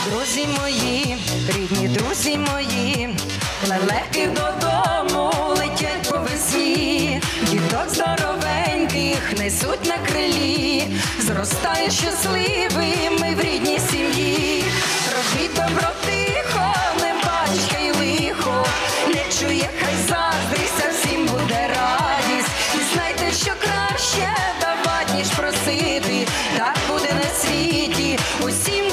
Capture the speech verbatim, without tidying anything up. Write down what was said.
Друзі мої, рідні друзі мої, лелеки додому летять по весні, діток здоровеньких несуть на крилі, зростає щасливими в рідній сім'ї. Робіть добро тихо, не бачка й лихо, не чує, хай заздрість, а всім буде радість. І знайте, що краще давать, ніж просити, так буде на світі усім.